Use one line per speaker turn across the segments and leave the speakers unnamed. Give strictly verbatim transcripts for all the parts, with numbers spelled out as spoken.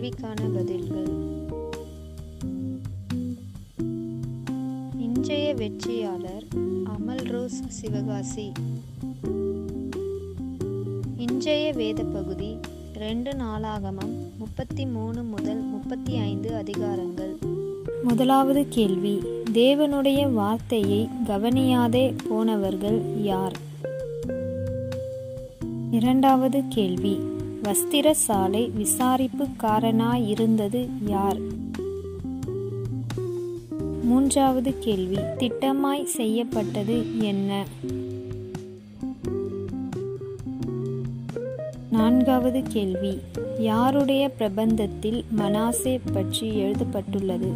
கேள்விக்கான பதில்கள். இன்றைய வெற்றியாளர் அமல்ரோஸ் சிவகாசி. இன்றைய வேத பகுதி ரெண்டு நாளாகமம் முப்பத்தி மூணு முதல் முப்பத்தி ஐந்து அதிகாரங்கள். முதலாவது கேள்வி, தேவனுடைய வார்த்தையை கவனியாதே போனவர்கள் யார்? இரண்டாவது கேள்வி, வஸ்திர சாலை விசாரிப்புக்காரனாயிருந்தது யார்? மூன்றாவது கேள்வி, திட்டமாய் செய்யப்பட்டது என்ன? நான்காவது கேள்வி, யாருடைய பிரபந்தத்தில் மனாசே பற்றி எழுதப்பட்டுள்ளது?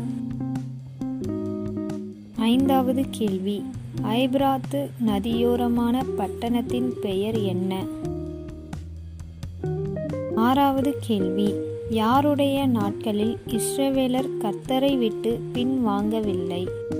ஐந்தாவது கேள்வி, ஐபிராத்து நதியோரமான பட்டணத்தின் பெயர் என்ன? ஆறாவது கேள்வி, யாருடைய நாட்களில் இஸ்ரவேலர் கர்த்தரை விட்டு பின்வாங்கவில்லை?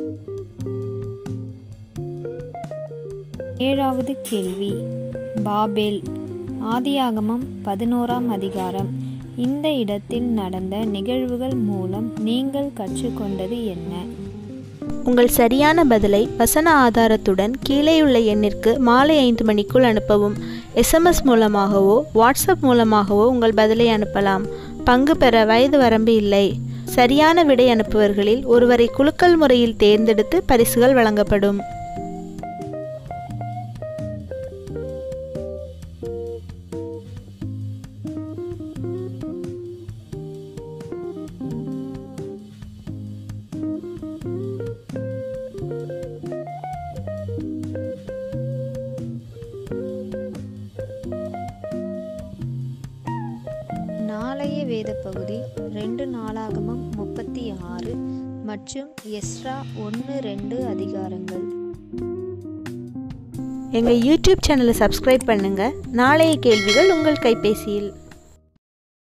ஏழாவது கேள்வி, பாபேல். ஆதியாகமம் பதினோராம் அதிகாரம். இந்த இடத்தில் நடந்த நிகழ்வுகள் மூலம் நீங்கள் கற்றுக்கொண்டது என்ன?
உங்கள் சரியான பதிலை வசன ஆதாரத்துடன் கீழேயுள்ள எண்ணிற்கு மாலை ஐந்து மணிக்குள் அனுப்பவும். எஸ்எம்எஸ் மூலமாகவோ வாட்ஸ்அப் மூலமாகவோ உங்கள் பதிலை அனுப்பலாம். பங்கு பெற வயது வரம்பு இல்லை. சரியான விடை அனுப்புவர்களில் ஒருவரை குலுக்கல் முறையில் தேர்ந்தெடுத்து பரிசுகள் வழங்கப்படும்.
நாளைய வேத பகுதி ரெண்டு நாளாகமம் முப்பத்தி ஆறு மற்றும் எஸ்ரா ஒன்று ரெண்டு அதிகாரங்கள்.
எங்கள் யூடியூப் சேனலை சப்ஸ்கிரைப் பண்ணுங்க. நாளைய கேள்விகள் உங்கள் கைபேசியில்.